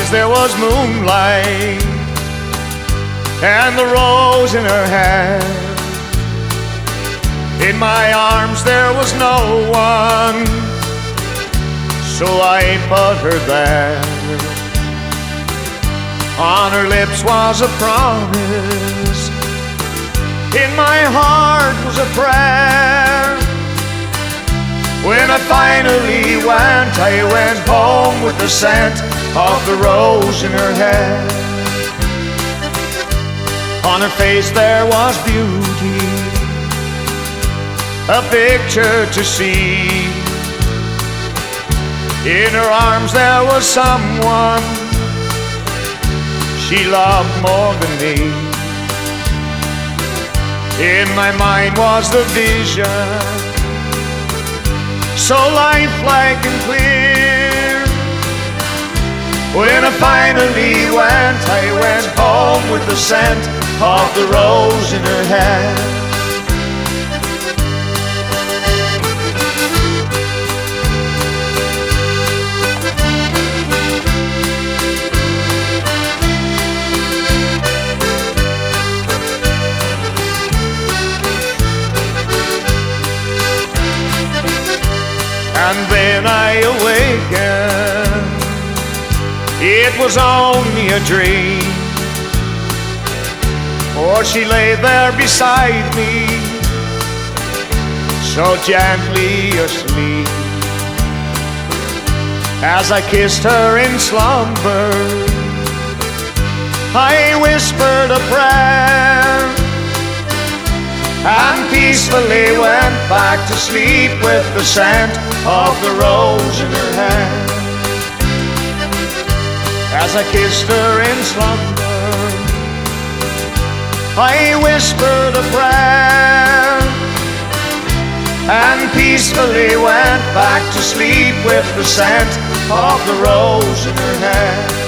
eyes there was moonlight, and the rose in her hair. In my arms there was no one, so I put her there. On her lips was a promise, in my heart was a prayer. When I finally went, I went home with the scent of the rose in her hair. On her face there was beauty, a picture to see. In her arms there was someone she loved more than me. In my mind was the vision, so lifelike and clear. When I finally went, I went home with the scent of the rose in her hair. And then I awakened, it was only a dream, for she lay there beside me, so gently asleep. As I kissed her in slumber, I whispered a prayer, and peacefully went back to sleep with the scent of the rose in her hair. As I kissed her in slumber, I whispered a prayer, and peacefully went back to sleep with the scent of the rose in her hair.